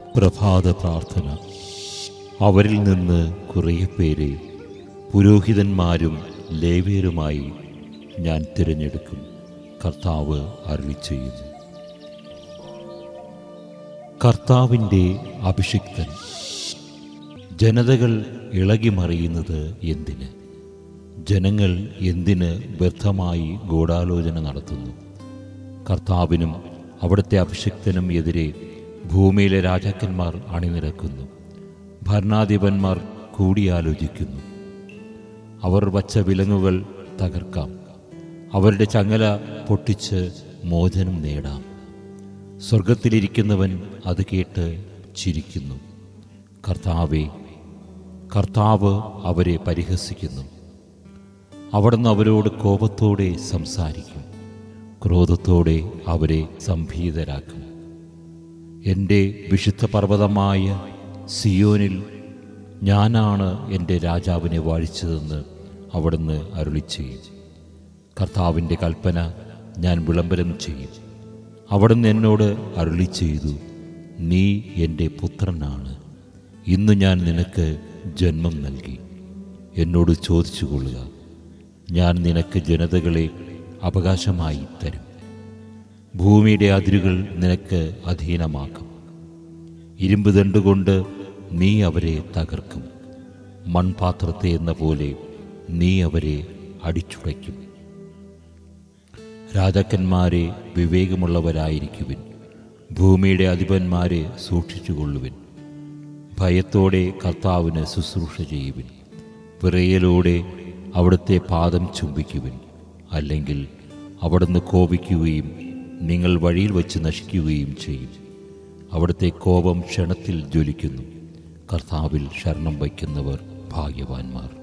പ്രഭാത പ്രാർത്ഥന. അവരിൽ നിന്ന് കുറേ പേരെ പുരോഹിതന്മാരും ലേവ്യരുമായി ഞാൻ തിരഞ്ഞെടുക്കും. കർത്താവ് അരുളിച്ചെയ്യുന്നു. കർത്താവിൻ്റെ അഭിഷിക്തൻ. ജനതകൾ ഇളകിമറിയുന്നത് എന്തിന്? ജനങ്ങൾ എന്തിന് വ്യർത്ഥമായി ഗൂഢാലോചന നടത്തുന്നു? കർത്താവിനും അവിടുത്തെ അഭിഷിക്തനും എതിരെ ഭൂമിയിലെ രാജാക്കന്മാർ അണിനിരക്കുന്നു. ഭരണാധിപന്മാർ കൂടിയാലോചിക്കുന്നു. അവർ വച്ച വിലങ്ങുകൾ തകർക്കാം. അവരുടെ ചങ്ങല പൊട്ടിച്ച് മോചനം നേടാം. സ്വർഗത്തിലിരിക്കുന്നവൻ അത് കേട്ട് ചിരിക്കുന്നു. കർത്താവ് അവരെ പരിഹസിക്കുന്നു. അവിടുന്ന് അവരോട് കോപത്തോടെ സംസാരിക്കും. ക്രോധത്തോടെ അവരെ സംഭീതരാക്കും. എൻ്റെ വിശുദ്ധ പർവ്വതമായ സിയോനിൽ ഞാനാണ് എൻ്റെ രാജാവിനെ വാഴിച്ചതെന്ന് അവിടുന്ന് അരുളിച്ചെയ്യും. കർത്താവിൻ്റെ കൽപ്പന ഞാൻ വിളംബരം ചെയ്യും. അവിടുന്ന് എന്നോട് അരുളിച്ചെയ്തു, നീ എൻ്റെ പുത്രനാണ്. ഇന്ന് ഞാൻ നിനക്ക് ജന്മം നൽകി. എന്നോട് ചോദിച്ചു കൊള്ളുക, ഞാൻ നിനക്ക് ജനതകളെ അവകാശമായി തരും. ഭൂമിയുടെ അതിരുകൾ നിനക്ക് അധീനമാക്കും. ഇരുമ്പ് ദണ്ടുകൊണ്ട് നീ അവരെ തകർക്കും. മൺപാത്രത്തെ എന്ന പോലെ നീ അവരെ അടിച്ചുടയ്ക്കും. രാജാക്കന്മാരെ വിവേകമുള്ളവരായിരിക്കുവിൻ. ഭൂമിയുടെ അധിപന്മാരെ സൂക്ഷിച്ചുകൊള്ളുവിൻ. ഭയത്തോടെ കർത്താവിന് ശുശ്രൂഷ ചെയ്യുവിൻ. വിറയലോടെ അവിടുത്തെ പാദം ചുംബിക്കുവിൻ. അല്ലെങ്കിൽ അവിടുന്ന് കോപിക്കുകയും നിങ്ങൾ വഴിയിൽ വച്ച് നശിക്കുകയും ചെയ്യും. അവിടുത്തെ കോപം ക്ഷണത്തിൽ ജ്വലിക്കുന്നു. കർത്താവിൽ ശരണം വയ്ക്കുന്നവർ ഭാഗ്യവാന്മാർ.